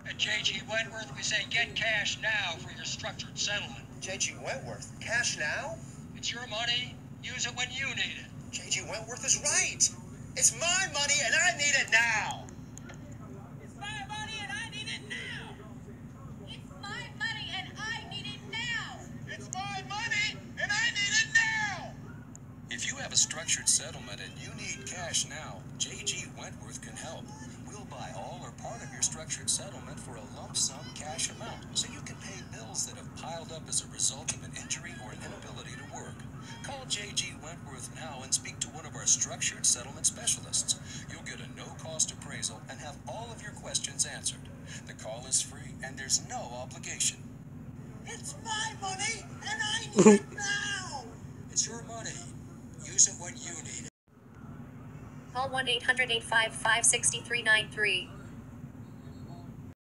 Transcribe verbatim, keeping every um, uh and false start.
At J G Wentworth, we say get cash now for your structured settlement. J G Wentworth? Cash now? It's your money. Use it when you need it. J G Wentworth is right. It's my money and I need it now. It's my money and I need it now. It's my money and I need it now. It's my money and I need it now. If you have a structured settlement and you need cash now, J G Wentworth can help. We'll buy all or part of your structured settlement for a lump sum cash amount, so you can pay bills that have piled up as a result of an injury or an inability to work. Call J G Wentworth now and speak to one of our structured settlement specialists. You'll get a no-cost appraisal and have all of your questions answered. The call is free and there's no obligation. It's my money and I need it now. It's your money. Use it when you need it. Call one eight hundred eight five five six three nine three.